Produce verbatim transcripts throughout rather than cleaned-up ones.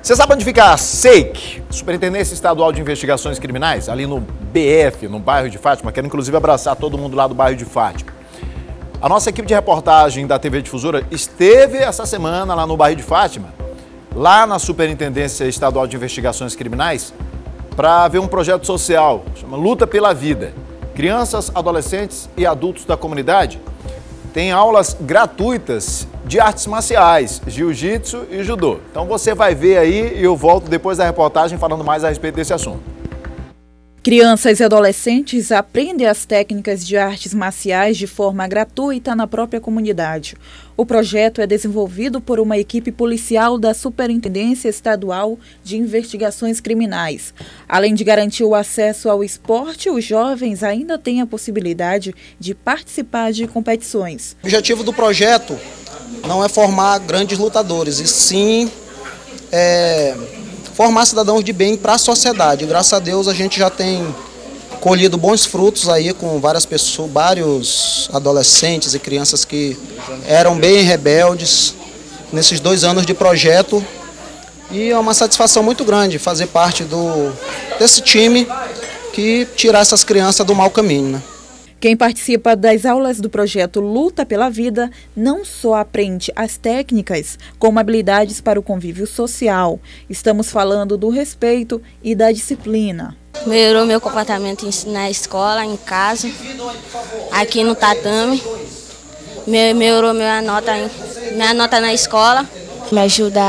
Você sabe onde fica a SEIC, Superintendência Estadual de Investigações Criminais? Ali no B F, no bairro de Fátima. Quero inclusive abraçar todo mundo lá do bairro de Fátima. A nossa equipe de reportagem da T V Difusora esteve essa semana lá no bairro de Fátima, lá na Superintendência Estadual de Investigações Criminais, para ver um projeto social, chama Luta pela Vida. Crianças, adolescentes e adultos da comunidade têm aulas gratuitas de artes marciais, jiu-jitsu e judô. Então você vai ver aí e eu volto depois da reportagem falando mais a respeito desse assunto. Crianças e adolescentes aprendem as técnicas de artes marciais de forma gratuita na própria comunidade. O projeto é desenvolvido por uma equipe policial da Superintendência Estadual de Investigações Criminais. Além de garantir o acesso ao esporte, os jovens ainda têm a possibilidade de participar de competições. O objetivo do projeto não é formar grandes lutadores, e sim é, formar cidadãos de bem para a sociedade. Graças a Deus a gente já tem colhido bons frutos aí com várias pessoas, vários adolescentes e crianças que eram bem rebeldes nesses dois anos de projeto. E é uma satisfação muito grande fazer parte do, desse time que tirar essas crianças do mau caminho, né? Quem participa das aulas do projeto Luta pela Vida não só aprende as técnicas, como habilidades para o convívio social. Estamos falando do respeito e da disciplina. Melhorou meu comportamento na escola, em casa, aqui no tatame. Melhorou minha nota, minha nota na escola. Me ajuda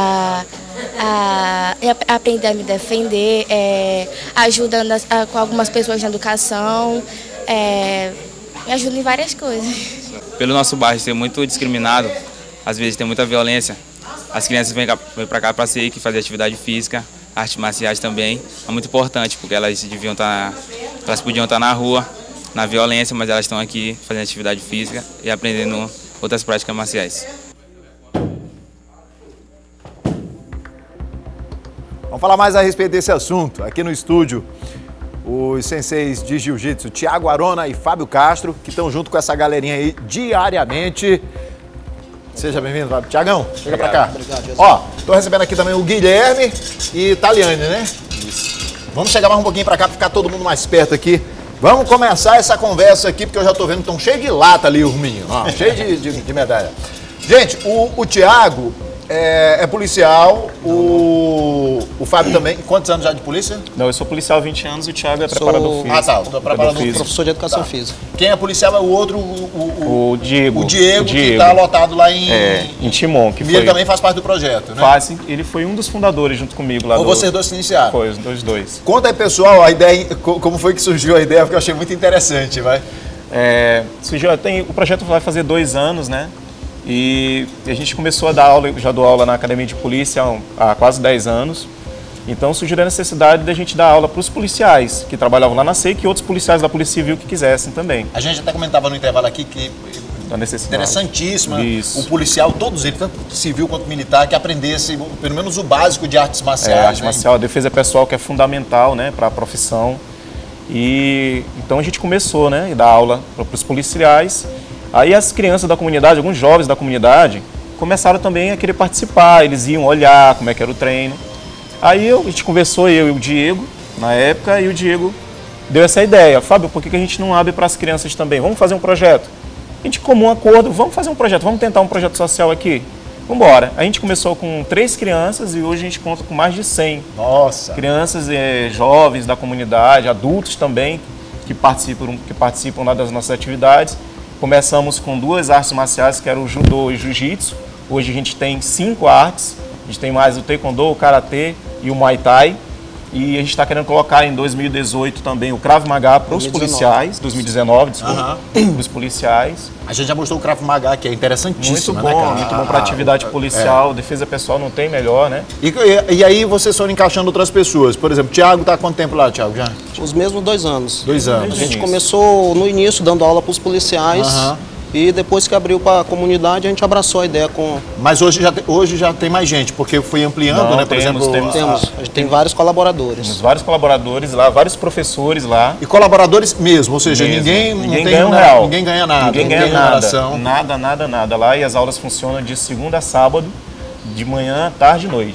a, a aprender a me defender, é, ajuda nas, a, com algumas pessoas na educação. É, me ajuda em várias coisas. Pelo nosso bairro ser muito discriminado, às vezes tem muita violência, as crianças vêm para cá para ser que fazer atividade física, artes marciais também. É muito importante, porque elas deviam estar, elas podiam estar na rua, na violência, mas elas estão aqui fazendo atividade física e aprendendo outras práticas marciais. Vamos falar mais a respeito desse assunto aqui no estúdio. Os senseis de jiu-jitsu, Tiago Arona e Fábio Castro, que estão junto com essa galerinha aí diariamente. Seja bem-vindo, Fábio. Tiagão, chega pra cá. Obrigado, ó, tô recebendo aqui também o Guilherme e Taliane, né? Isso. Vamos chegar mais um pouquinho pra cá, pra ficar todo mundo mais perto aqui. Vamos começar essa conversa aqui, porque eu já tô vendo que estão cheios de lata ali, os meninos. Ó, cheio de, de, de medalha. Gente, o, o Tiago é, é policial, o, o Fábio também. Quantos anos já de polícia? Não, eu sou policial há vinte anos e o Thiago é preparador Sou... físico. Ah, tá. Estou preparador físico. Professor de educação tá. física. Quem é policial é o outro, o, o, o Diego. O Diego, o Diego. que está lotado lá em, é, em Timon. Que e foi... ele também faz parte do projeto, né? Faz, ele foi um dos fundadores junto comigo lá. Ou do... vocês dois se iniciaram? Foi, os dois dois. Conta aí, pessoal, a ideia, como foi que surgiu a ideia, porque eu achei muito interessante, vai. É, surgiu, tem, o projeto vai fazer dois anos, né? E a gente começou a dar aula, eu já dou aula na Academia de Polícia há, há quase dez anos. Então surgiu a necessidade da gente dar aula para os policiais que trabalhavam lá na SEIC e outros policiais da Polícia Civil que quisessem também. A gente até comentava no intervalo aqui que interessantíssima Isso. o policial, todos eles, tanto civil quanto militar, que aprendesse pelo menos o básico de artes marciais. É, arte né? marcial, a defesa pessoal que é fundamental, né, para a profissão. E então a gente começou, né, a dar aula para os policiais. Aí as crianças da comunidade, alguns jovens da comunidade, começaram também a querer participar, eles iam olhar como é que era o treino. Aí eu, a gente conversou, eu e o Diego, na época, e o Diego deu essa ideia. Fábio, por que a gente não abre para as crianças também? Vamos fazer um projeto? A gente, comum acordo, vamos fazer um projeto, vamos tentar um projeto social aqui? Vamos embora. A gente começou com três crianças e hoje a gente conta com mais de cem. Nossa! Crianças, é, jovens da comunidade, adultos também, que participam, que participam lá das nossas atividades. Começamos com duas artes marciais, que eram o judô e o jiu-jitsu. Hoje a gente tem cinco artes. A gente tem mais o taekwondo, o karatê e o muay thai. E a gente está querendo colocar em dois mil e dezoito também o Krav Maga para os policiais. dois mil e dezenove, desculpa. Uhum. Os policiais. A gente já mostrou o Krav Maga, que é interessantíssimo. Muito bom, né, cara? muito bom para atividade policial. É. Defesa pessoal não tem melhor, né? E, e, e aí vocês foram encaixando outras pessoas. Por exemplo, o Thiago está há quanto tempo lá, Thiago? Já? Os mesmos dois anos. Dois anos. A gente começou no início dando aula para os policiais. Uhum. E depois que abriu para a comunidade, a gente abraçou a ideia com... Mas hoje já, te, hoje já tem mais gente, porque foi ampliando, Não, né? Por temos, exemplo, temos, temos. A gente tem vários colaboradores. Temos vários colaboradores lá, vários professores lá. E colaboradores mesmo, ou seja, mesmo. ninguém, ninguém não tem ganha um nada, real. Ninguém ganha nada. Ninguém ganha nada. Nada, nada, nada lá. E as aulas funcionam de segunda a sábado, de manhã, tarde e noite.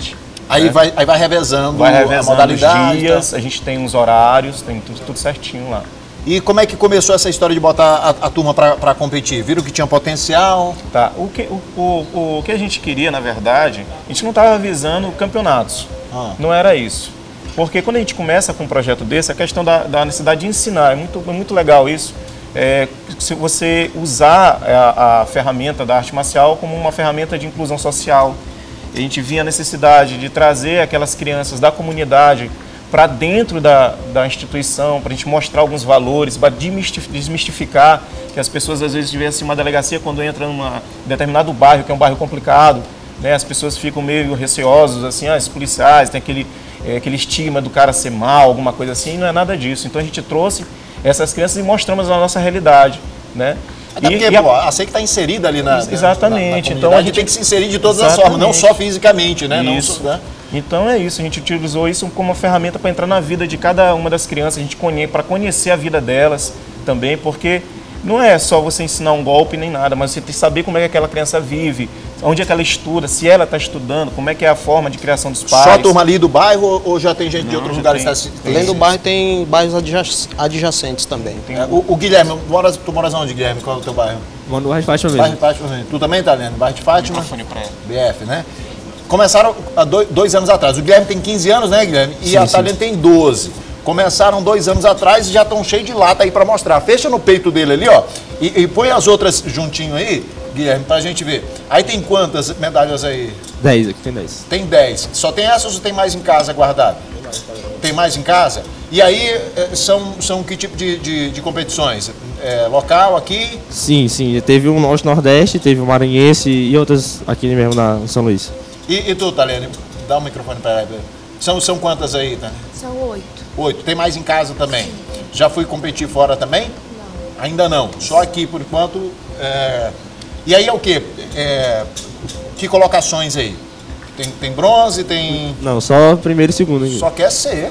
Aí, né? vai, aí vai revezando, vai revezando a modalidade. Os dias, tá? A gente tem uns horários, tem tudo, tudo certinho lá. E como é que começou essa história de botar a, a turma para competir? Viram que tinha potencial? Tá. O que, o, o, o que a gente queria, na verdade, a gente não estava visando campeonatos. Ah. Não era isso. Porque quando a gente começa com um projeto desse, a questão da, da necessidade de ensinar, é muito, é muito legal isso. É, se você usar a, a ferramenta da arte marcial como uma ferramenta de inclusão social. A gente via a necessidade de trazer aquelas crianças da comunidade para dentro da, da instituição, para a gente mostrar alguns valores, para desmistificar que as pessoas às vezes tivessem uma delegacia quando entra em determinado bairro, que é um bairro complicado, né? As pessoas ficam meio receosas, assim, ah, os policiais, tem aquele, é, aquele estigma do cara ser mal, alguma coisa assim, e não é nada disso. Então a gente trouxe essas crianças e mostramos a nossa realidade, né? Até porque, e, pô, a SEIC está inserida ali na Exatamente. Na, na então a gente tem que se inserir de todas exatamente. as formas, não só fisicamente, né? Isso. Não, né? Então é isso, a gente utilizou isso como uma ferramenta para entrar na vida de cada uma das crianças, a gente conhece, para conhecer a vida delas também, porque não é só você ensinar um golpe nem nada, mas você tem que saber como é que aquela criança vive, onde é que ela estuda, se ela está estudando, como é que é a forma de criação dos pais. Só a turma ali do bairro ou já tem gente não, de outros lugares? Tem, tem, além do bairro, tem bairros adjacentes também. É, o, o Guilherme, mora, tu moras onde, Guilherme? Qual é o teu bairro? Moro no bairro de Fátima mesmo. Bairro de Fátima mesmo. Tu também tá lendo? Bairro de Fátima? B F, né? Começaram há dois, dois anos atrás. O Guilherme tem quinze anos, né, Guilherme? E sim, a Talene tem doze. Começaram dois anos atrás e já estão cheios de lata aí para mostrar. Fecha no peito dele ali, ó. E, e põe as outras juntinho aí, Guilherme, pra gente ver. Aí tem quantas medalhas aí? dez, aqui tem dez. Tem dez. Só tem essas ou tem mais em casa guardado? Tem mais em casa? E aí são, são que tipo de, de, de competições? É, local, aqui? Sim, sim. Teve um Norte-Nordeste, teve um Maranhense e outras aqui mesmo na, em São Luís. E, e tu, Talene? Dá o um microfone para ela. São, são quantas aí, Talene? São oito. Oito. Tem mais em casa também? Sim. Já fui competir fora também? Não. Ainda não. Só aqui, por enquanto. É... E aí é o quê? É... Que colocações aí? Tem, tem bronze, tem... Não, só primeiro e segundo. Hein? Só quer ser.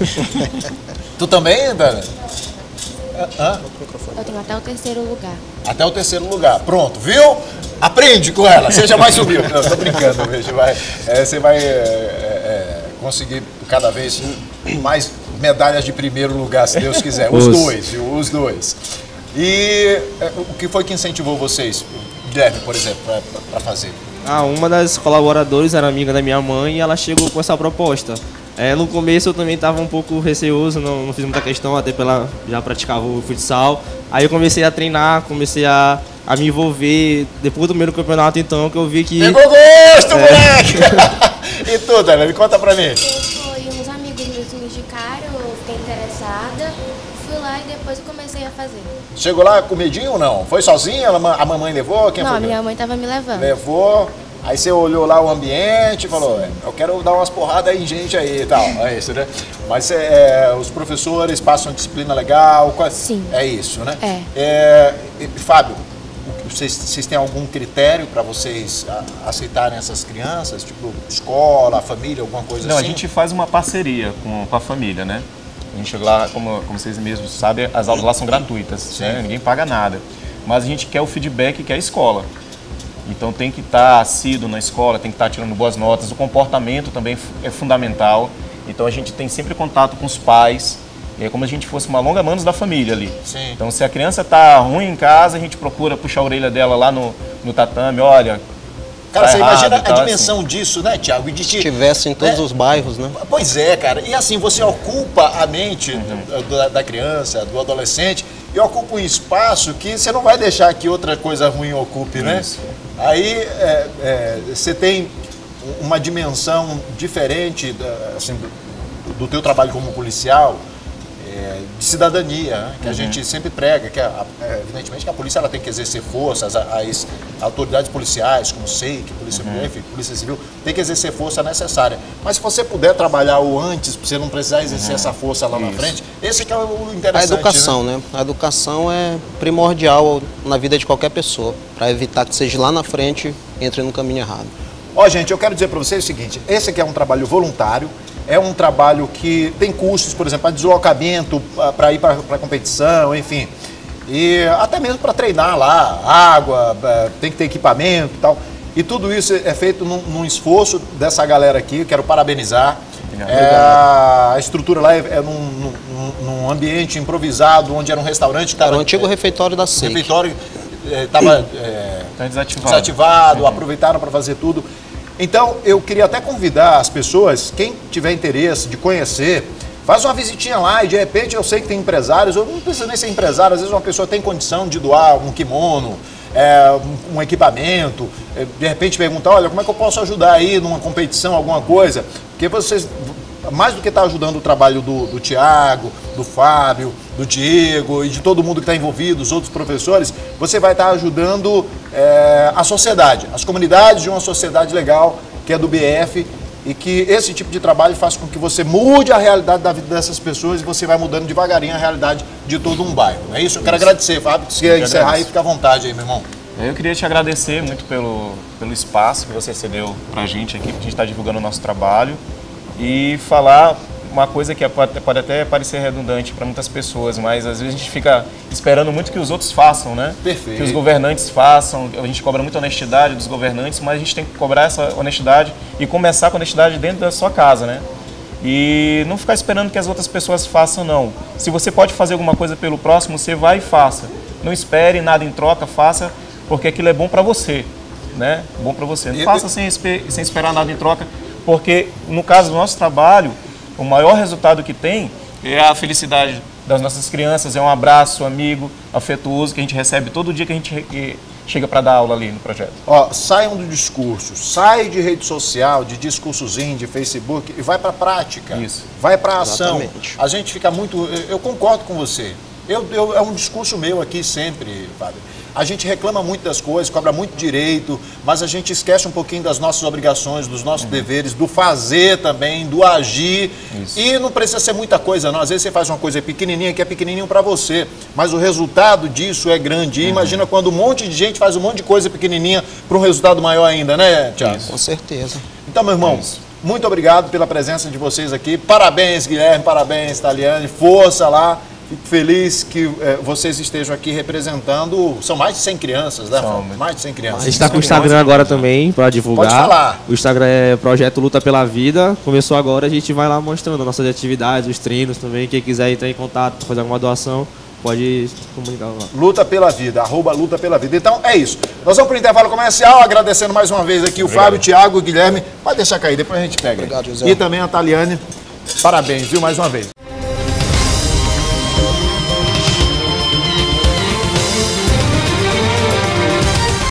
Tu também, Talene? Hã? Eu tenho até o terceiro lugar. Até o terceiro lugar. Pronto, viu? Aprende com ela, seja mais humilde. Não, estou brincando, veja. Vai, é, você vai é, é, conseguir cada vez mais medalhas de primeiro lugar, se Deus quiser. Os, os. dois, viu? Os dois. E é, o que foi que incentivou vocês, Guilherme, por exemplo, para fazer? Ah, uma das colaboradoras era amiga da minha mãe e ela chegou com essa proposta. É, no começo eu também estava um pouco receoso, não, não fiz muita questão, até pela já praticava o futsal. Aí eu comecei a treinar, comecei a, a me envolver. Depois do primeiro campeonato, então, que eu vi que... Pegou gosto, é. moleque! E tu, Dana, me conta pra mim. Eu fui, uns amigos meus me indicaram, eu fiquei interessada, fui lá e depois eu comecei a fazer. Chegou lá com medinho ou não? Foi sozinha? A mamãe levou? Quem não, foi? Não, minha mãe estava me levando. Levou... Aí você olhou lá o ambiente e falou, sim, eu quero dar umas porradas aí em gente aí e tal, é isso, né? Mas é, os professores passam disciplina legal, sim, é isso, né? É. É, e, Fábio, vocês, vocês têm algum critério para vocês aceitarem essas crianças? Tipo, escola, família, alguma coisa Não, assim? Não, a gente faz uma parceria com, com a família, né? A gente lá, como, como vocês mesmos sabem, as aulas lá são gratuitas, né? Ninguém paga nada. Mas a gente quer o feedback que é a escola. Então tem que estar assíduo na escola, tem que estar tirando boas notas, o comportamento também é fundamental. Então a gente tem sempre contato com os pais, é como se a gente fosse uma longa manos da família ali. Sim. Então se a criança está ruim em casa, a gente procura puxar a orelha dela lá no, no tatame, olha... Cara, tá você errado, imagina tá a dimensão assim. disso, né, Thiago? De te... tivesse em todos é, os bairros, né? Pois é, cara. E assim, você ocupa a mente uhum. da, da criança, do adolescente, e ocupa um espaço que você não vai deixar que outra coisa ruim ocupe, né? Isso. Aí é, é, você tem uma dimensão diferente assim, do, do teu trabalho como policial, é, de cidadania, né? Que uhum. a gente sempre prega, que a, é, evidentemente que a polícia ela tem que exercer força, as, as autoridades policiais, como SEIC, Polícia, uhum. enfim, Polícia Civil, tem que exercer força necessária. Mas se você puder trabalhar o antes, para você não precisar exercer uhum. essa força lá Isso. na frente, esse que é o interessante. A educação, né? né? A educação é primordial na vida de qualquer pessoa, para evitar que seja lá na frente entre no caminho errado. Ó, gente, eu quero dizer para vocês o seguinte, esse aqui é um trabalho voluntário, é um trabalho que tem custos, por exemplo, para deslocamento, para ir para a competição, enfim. E até mesmo para treinar lá, água, tem que ter equipamento e tal. E tudo isso é feito num, num esforço dessa galera aqui, quero parabenizar. É, a estrutura lá é, é num, num, num ambiente improvisado, onde era um restaurante. Era o antigo é, refeitório da S E I C. O refeitório estava é, tá desativado, desativado uhum. aproveitaram para fazer tudo. Então, eu queria até convidar as pessoas, quem tiver interesse de conhecer, faz uma visitinha lá e de repente eu sei que tem empresários, eu não preciso nem ser empresário, às vezes uma pessoa tem condição de doar um kimono, é, um, um equipamento, é, de repente perguntar, olha, como é que eu posso ajudar aí numa competição, alguma coisa? Porque vocês, mais do que estar ajudando o trabalho do, do Tiago, do Fábio, do Diego e de todo mundo que está envolvido, os outros professores, você vai estar ajudando é, a sociedade, as comunidades de uma sociedade legal, que é do B F, e que esse tipo de trabalho faz com que você mude a realidade da vida dessas pessoas e você vai mudando devagarinho a realidade de todo um bairro. É isso? Eu quero agradecer, Fábio. Se quer encerrar aí, fica à vontade aí, meu irmão. Eu queria te agradecer muito pelo, pelo espaço que você cedeu pra gente aqui, pra gente estar divulgando o nosso trabalho e falar uma coisa que pode, pode até parecer redundante para muitas pessoas, mas às vezes a gente fica esperando muito que os outros façam, né? Perfeito. Que os governantes façam, a gente cobra muita honestidade dos governantes, mas a gente tem que cobrar essa honestidade e começar com honestidade dentro da sua casa, né? E não ficar esperando que as outras pessoas façam, não. Se você pode fazer alguma coisa pelo próximo, você vai e faça. Não espere nada em troca, faça, porque aquilo é bom para você, né? Bom para você. Não E, faça sem, sem esperar nada em troca, porque no caso do nosso trabalho, o maior resultado que tem é a felicidade das nossas crianças, é um abraço amigo, afetuoso, que a gente recebe todo dia que a gente chega para dar aula ali no projeto. Ó, saiam do discurso, sai de rede social, de discursozinho, de Facebook e vai para a prática. Isso. Vai para a ação. Exatamente. A gente fica muito... Eu, eu concordo com você. Eu, eu, é um discurso meu aqui sempre, Fábio. A gente reclama muito das coisas, cobra muito direito, mas a gente esquece um pouquinho das nossas obrigações, dos nossos uhum. deveres, do fazer também, do agir. Isso. E não precisa ser muita coisa, não. Às vezes você faz uma coisa pequenininha que é pequenininho para você, mas o resultado disso é grande. E uhum. imagina quando um monte de gente faz um monte de coisa pequenininha para um resultado maior ainda, né, Tiago? Com certeza. Então, meu irmão, Isso. muito obrigado pela presença de vocês aqui. Parabéns, Guilherme, parabéns, Taliane. Força lá. Fico feliz que é, vocês estejam aqui representando, são mais de cem crianças, né? São, mais de cem crianças. A gente está com o Instagram agora também para divulgar. Pode falar. O Instagram é Projeto Luta pela Vida. Começou agora, a gente vai lá mostrando nossas atividades, os treinos também. Quem quiser entrar em contato, fazer alguma doação, pode se comunicar lá. Luta pela Vida, arroba Luta pela Vida. Então é isso. Nós vamos para o intervalo comercial, agradecendo mais uma vez aqui o Obrigado. Fábio, o Tiago, o Guilherme. Pode deixar cair, depois a gente pega. Obrigado, José. E também a Taliane. Parabéns, viu, mais uma vez.